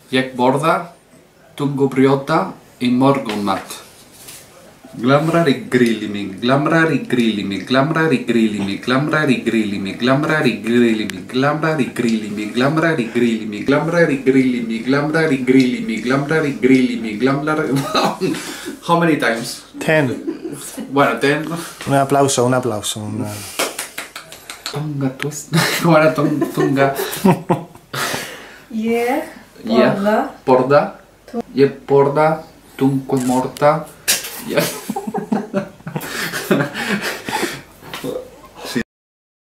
Jak borda, tungo briota i morgonmat. Glamrari grillimi, glamrari grillimi, glamrari grillimi, glamrari grillimi, glamrari grillimi, glamrari grillimi, glamrari grillimi, glamrari grillimi, glamrari grillimi, glamrari grillimi, glamrari... How many times? 10. Bueno, 10. Un aplauso, un aplauso. Tunga twist. ¿Cómo era tunga? Porda. Je porda. Tungo morta. Yeah.